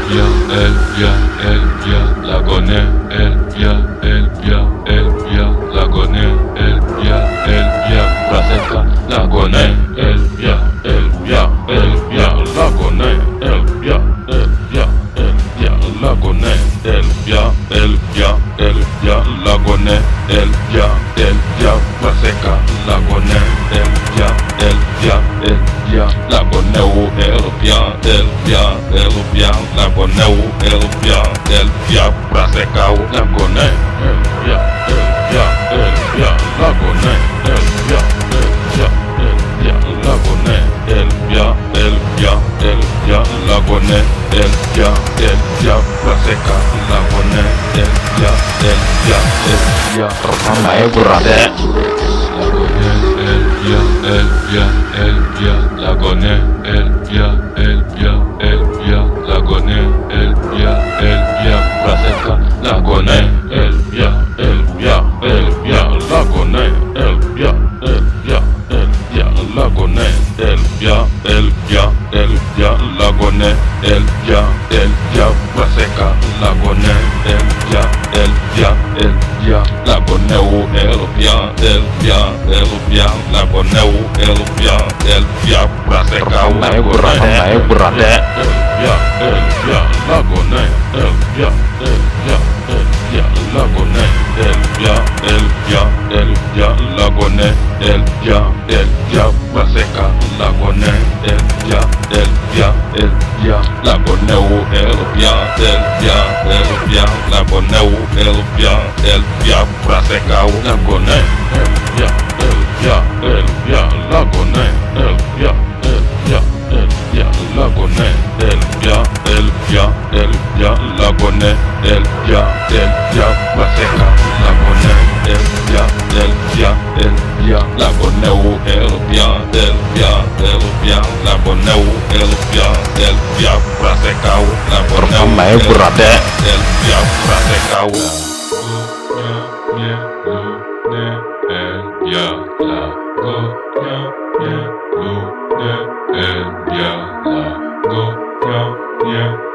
la connaît, la connaît, Braseca, la connaît, la connaît, la connaît, la connaît, Braseca, la connaît, la connaît où elle vient, la connaît où elle vient, Braseca où la connaît, la connaît, la connaît, la connaît, Braseca, la connaît, Sama brother. La connaît, la connaît, Braseca, la connaît, la connaît, la connaît, la connaît, Braseca, la connaît, la connaît où elle vient, la connaît où elle vient, Braseca où la connaît, Sama brother. la connaît, la connaît, la connaît, Braseca, la connaît, la connaît où elle vient, la connaît où elle vient, Braseca où la connaît, la connaît, la connaît, la connaît, Braseca, la connaît, la connaît où elle vient, la connaît où elle vient, Braseca où la connaît, Sama brother. Braseca où la